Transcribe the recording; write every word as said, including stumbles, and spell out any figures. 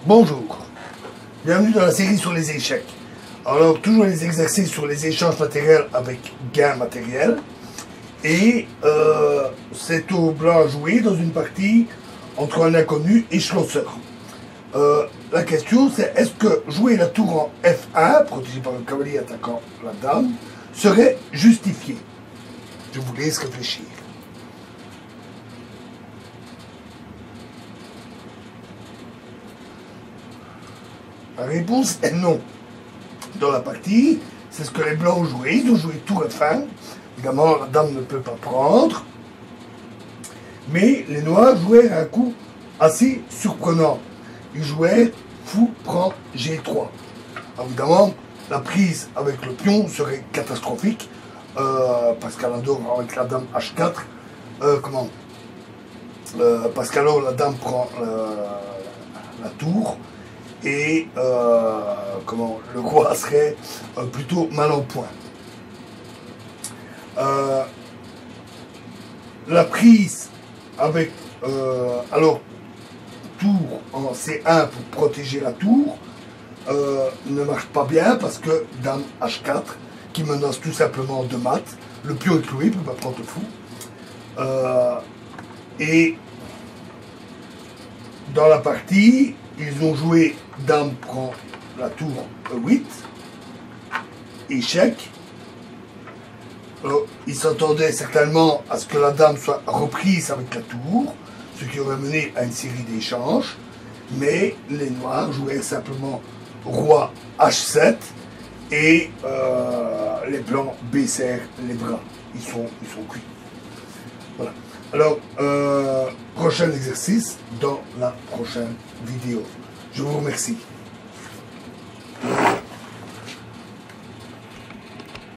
Bonjour, bienvenue dans la série sur les échecs. Alors, toujours les exercices sur les échanges matériels avec gain matériel. Et euh, c'est au blanc à jouer dans une partie entre un inconnu et Schlosser. Euh, la question c'est, est-ce que jouer la tour en F un, protégé par le cavalier attaquant la dame, serait justifié? Je vous laisse réfléchir. La réponse est non. Dans la partie, c'est ce que les blancs ont joué. Ils ont joué tour F un. Évidemment, la dame ne peut pas prendre. Mais les noirs jouaient un coup assez surprenant. Ils jouaient fou prend G trois. Alors, évidemment, la prise avec le pion serait catastrophique. Euh, parce qu'alors, avec la dame H quatre, euh, comment euh, Parce qu'alors, la dame prend euh, la tour. Et euh, comment le roi serait euh, plutôt mal en point. Euh, la prise avec euh, alors tour en C un pour protéger la tour euh, ne marche pas bien parce que dame H quatre qui menace tout simplement de mat, le pion est cloué, il ne peut pas prendre le fou. Euh, et dans la partie, ils ont joué dame prend la tour E huit, échec. Alors, ils s'attendaient certainement à ce que la dame soit reprise avec la tour, ce qui aurait mené à une série d'échanges, mais les noirs jouaient simplement roi H sept et euh, les blancs baissèrent les bras. Ils sont, ils sont cuits. Voilà. Alors, euh, prochain exercice dans la prochaine vidéo. Je vous remercie.